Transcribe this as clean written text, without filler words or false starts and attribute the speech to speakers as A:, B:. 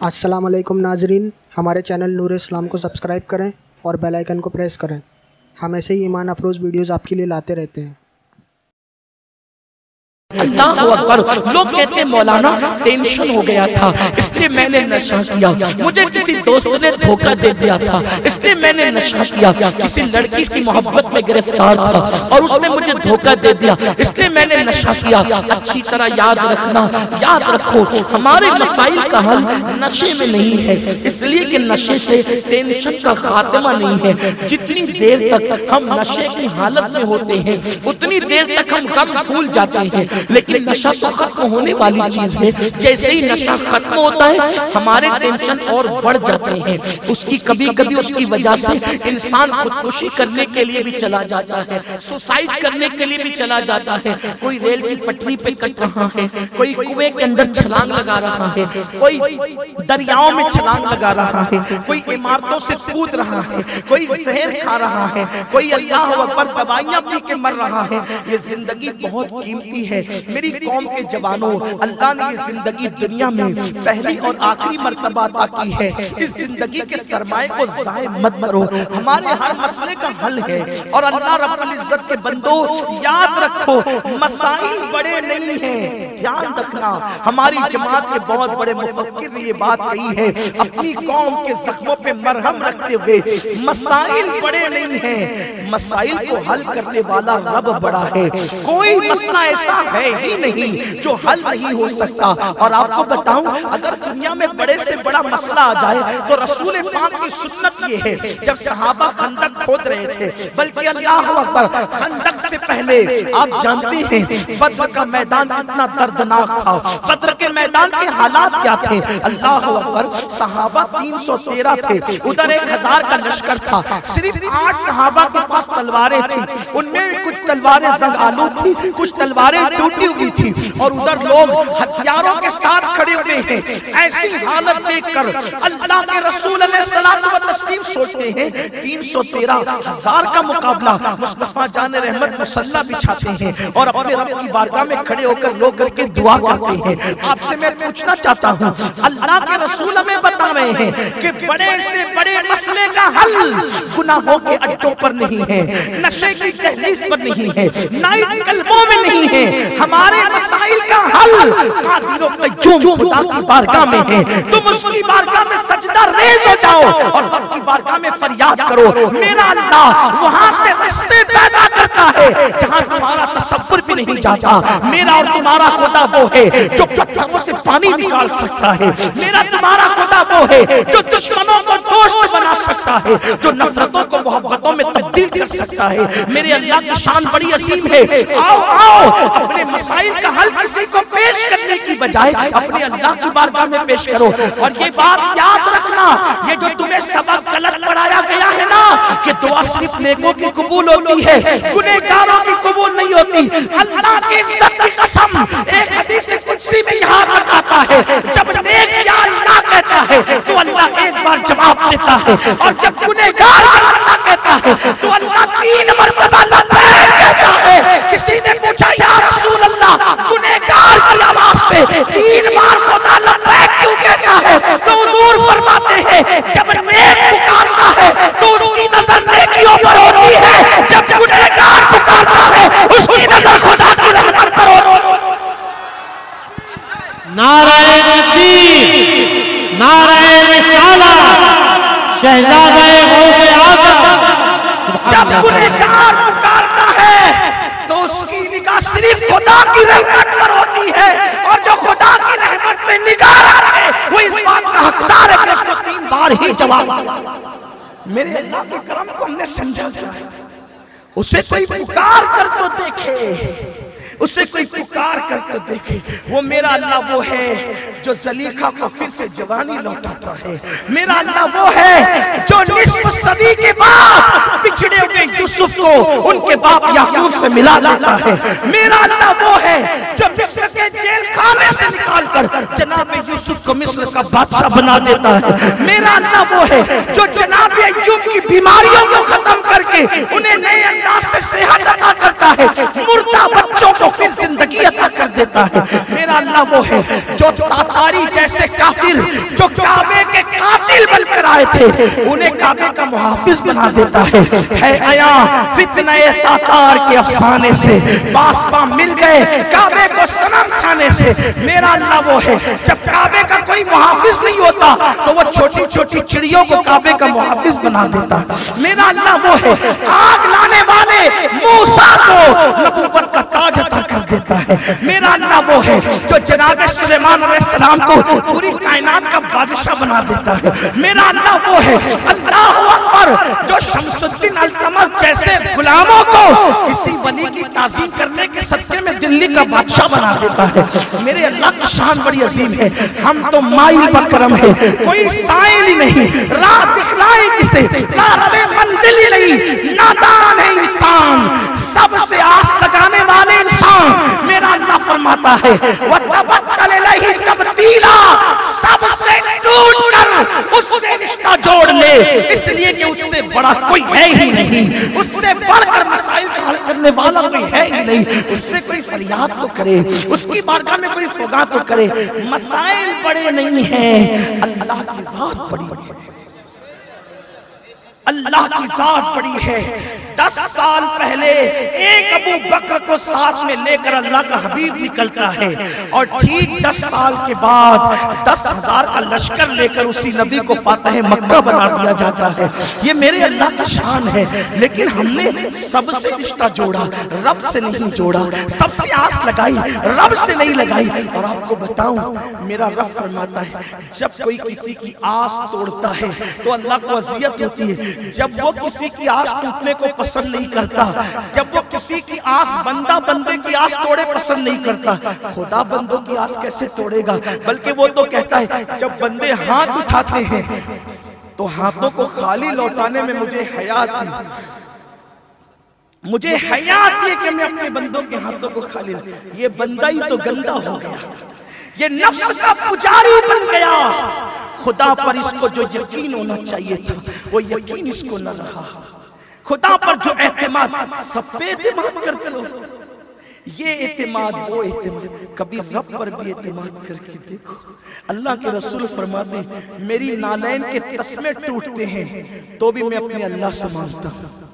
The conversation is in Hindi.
A: अस्सलाम वालेकुम नाजरीन, हमारे चैनल नूर-ए-इस्लाम को सब्सक्राइब करें और बेल आइकन को प्रेस करें। हम ऐसे ही ईमान अफरोज़ वीडियोज़ आपके लिए लाते रहते हैं।
B: अल्लाह अकबर। लोग कहते हैं मौलाना टेंशन हो गया था इसलिए मैंने नशा किया, मुझे किसी दोस्त ने धोखा दे दिया था इसलिए मैंने नशा किया, किसी लड़की की मोहब्बत में गिरफ्तार था और उसने मुझे धोखा दे दिया इसलिए मैंने नशा किया। अच्छी तरह याद रखना, याद रखो हमारे मसाइल का हल नशे में नहीं है, इसलिए कि नशे से टेंशन का खात्मा नहीं है। जितनी देर तक हम नशे की हालत में होते हैं उतनी देर तक हम गम भूल जाते हैं, लेकिन नशा तो खत्म होने वाली चीज है। जैसे ही नशा खत्म होता है हमारे टेंशन और बढ़ जाते हैं। उसकी कभी कभी उसकी वजह से इंसान खुदकुशी करने के लिए भी चला जाता है, सुसाइड करने के लिए भी चला जाता है। कोई रेल की पटरी पे कट रहा है, कोई कुएं के अंदर छलांग लगा रहा है, कोई दरियाओं में छलांग लगा रहा है, कोई इमारतों से कूद रहा है, कोई जहर खा रहा है, कोई अल्लाह अकबर दवाइयां पी के मर रहा है। ये जिंदगी बहुत कीमती है मेरी कौम के जवानों, अल्लाह ने ये जिंदगी दुनिया में पहली और आखिरी मर्तबा अता की है। इस जिंदगी के सरमाए को ज़ाय मत करो, हमारे हर मसले का हल है। और अल्लाह रब्बुल इज्जत के बंदो याद रखो मसाइल बड़े नहीं हैं, ध्यान रखना। हमारी जमात के बहुत बड़े मुफक्किर ने ये बात कही है अपनी कौम के जख्मों पे मरहम रखते हुए, मसाइल बड़े नहीं हैं, मसाइल को हल करने वाला रब बड़ा है। कोई मसला ऐसा है ही नहीं जो हल नहीं हो सकता। और आपको बताऊं अगर दुनिया में बड़े से बड़ा मसला आ जाए तो रसूल पाक की सुन्नत ये है, जब सहाबा खंदक खोद रहे थे, बल्कि अल्लाह अकबर खंदक से पहले आप जानते हैं बद्र का मैदान कितना दर्दनाक था, बद्र के मैदान के हालात क्या थे। अल्लाह अकबर सहाबा 313 थे, उधर 1000 का लश्कर था, सिर्फ 8 सहाबा के पास तलवारें थी, उनमें कुछ तलवारें जंग आलू थी, कुछ तलवारें टूटी हुई थी और उधर लोग हथियारों के साथ खड़े हुए हैं। ऐसी हालत देखकर अल्लाह के रसूल अलैहिस्सलातु व तस्लीम सोचते हैं 313,000 का मुकाबला। मुस्तफा जान रहमत मुसल्ला बिछाते हैं और अपने रब की बारगाह में खड़े होकर रो करके दुआ करते हैं। आपसे मैं पूछना चाहता हूँ अल्लाह के रसूल हमें बता रहे हैं कि बड़े से बड़े मसले का हल गुनाहों के अड्डों पर नहीं है, नशे की दहलीज पर नहीं है, नाइट क्लबों में नहीं है। हमारे मसाइल का हल कादिरों क़य्यूम खुदा की बारगाह में है। तुम उसकी बारगाह में सजदा रेज़ हो जाओ और रब की बारगाह में फरियाद करो। मेरा अल्लाह वहां से रास्ते पैदा करता है जहां तुम्हारा तसव्वुर भी नहीं जाता। मेरा और तुम्हारा खुदा वो है जो पत्थरों से पानी निकाल सकता है। मेरा तुम्हारा खुदा वो है जो दुश्मनों को दोस्त बना सकता है, जो नफरतों को मोहब्बतों में तब्दील कर सकता है। मेरे अल्लाह की शान बड़ी अजीम है। आओ आओ अपने मसाइल का हल किसी को पेश करने की बजाय अपने अल्लाह की बारगाह में पेश करो। और ये बात याद रखना, ये जो तुम्हें सबक गलत पढ़ाया गया है ना कि दुआ सिर्फ नेकों की कबूल होती है, गुनहगारों की कबूल नहीं होती। अल्लाह की इज्जत की कसम एक हदीस कुदसी में यहाँ तक आता है जब नेक या अल्लाह कहता है तो अल्लाह एक बार जवाब देता है और जब गुनहगार अल्लाह कहता है तो अल्लाह 3 मरतबा लब्बैक कहता है। किसी ने पूछा या रसूल अल्लाह गुनहगार की आवाज पे 3 बार खुदा लब्बैक क्यों कहता है? तो हुजूर फरमाते हैं जब नेक पुकारता है तो उसकी नजर नेकियों पर होती है, जब गुनहगार पुकारता है उसकी नजर खुदा की रहमत पर होती है।
C: नाराए तकबीर, नाराए रिसालत, शहजादे गौसे आज़म।
B: जब गुनहगार पुकारता है तो उसकी निगाह सिर्फ खुदा की रहमत पर होती है और जो खुदा की रहमत में निगाह रखे वो इस बात का हकदार है कि उसको 3 बार ही जवाब दे। मेरे अल्लाह के करम को हमने समझा क्या है? उसे कोई पुकार कर तो देखे, उसे कोई पुकार कर तो देखे। वो मेरा अल्लाह वो है जो ज़लीखा को फिर से जवानी लौटाता है। मेरा अल्लाह वो है जो निस्फ सदी के बाद पिछड़े हुए यूसुफ को उनके बाप याकूब से मिला लाता है। मेरा अल्लाह वो है जो मिस्र के जेल खाने से निकालकर जनाब यूसुफ को मिस्र का बादशाह बना देता है। मेरा अल्लाह वो है जो जनाब अय्यूब की बीमारियों को खत्म करके उन्हें नए अंदाज से सेहत अता करता है, मुर्दा बच्चों को को फिर जिंदगी अता कर देता है। मेरा अल्लाह वो है जो तातारी जैसे काफिर जो काबे के कातिल बनकर आए थे उन्हें काबे का मुहाफिज बना देता है आया फितने तातार के अफसाने से बासपा मिल गए काबे को सनम खाने से। मेरा अल्लाह वो है जब काबे का कोई मुहाफिज नहीं होता तो वो छोटी छोटी चिड़ियों को काबे का मुहाफिज बना देता है। मेरा अल्लाह वो है आग लाने वाले मूसा को नबूवत का ताज अता कर देता है। मेरा अल्लाह वो है जो जनाब सुलेमान अलैहिस्सलाम को पूरी कायनात का बादशाह बना देता है। मेरा अल्लाह वो है अल्लाह अकबर जो शमसुद्दीन अल्तमस जैसे गुलामों को किसी वली की ताज़ीम करने के सदके में दिल्ली का बादशाह बना देता है। मेरे अल्लाह की शान बड़ी अजीम है। हम तो माइल बकरम है, कोई साइल ही नहीं, राह दिखलाए किसे, राह मंजिल ही नहीं, नादान है इंसान, सबसे आस लगाने वाले इंसान। मेरा अल्लाह फरमाता है वतबत्तल इलैहि तब्दीला, सबसे टूट कर उससे रिश्ता जोड़ ले, इसलिए कि उससे बड़ा कोई है ही नहीं, उससे बढ़कर मसाइल का हल करने वाला कोई है ही नहीं। उससे कोई फरियाद तो करे, उसकी बारगाह में कोई फुगा तो करे। मसाइल बड़े नहीं हैं, अल्लाह की जात बड़ी है, अल्लाह की जात बड़ी है। 10 साल पहले एक अबू बकर को साथ में लेकर अल्लाह का हबीब निकलता है और ठीक 10 साल के बाद 10,000 का लश्कर लेकर उसी नबी को फातह मक्का बना दिया जाता है। ये मेरे अल्लाह की शान है। लेकिन हमने सबसे रिश्ता जोड़ा, रब से नहीं जोड़ा, सबसे आस लगाई, रब से नहीं लगाई। और आपको बताऊं मेरा रब फरमाता है जब कोई किसी की आस तोड़ता है तो अल्लाह को अजियत होती है। जब वो किसी की आस टूटने को पसंद नहीं करता, जब वो किसी की आस बंदा बंदे की आस तोड़े पसंद नहीं करता, खुदा बंदों की आस कैसे तोड़ेगा? बल्कि वो तो कहता है जब बंदे हाथ उठाते हैं तो हाथों को खाली लौटाने में मुझे हया आती, मुझे हया आती है कि मैं अपने बंदों के हाथों को खाली, ये बंदा ही तो गंदा हो गया, ये नफ्स का पुजारी बन गया। खुदा पर इसको जो यकीन होना चाहिए था वो यकीन इसको न रहा। खुदा पर जो एतमाद, सब पे एतमाद करते हो, ये एतमाद वो एतमाद, कभी रब पर भी एतमाद करके देखो। अल्लाह के रसूल फरमाते मेरी नालैन के तस्मे टूटते हैं तो भी मैं अपने अल्लाह से मांगता हूँ,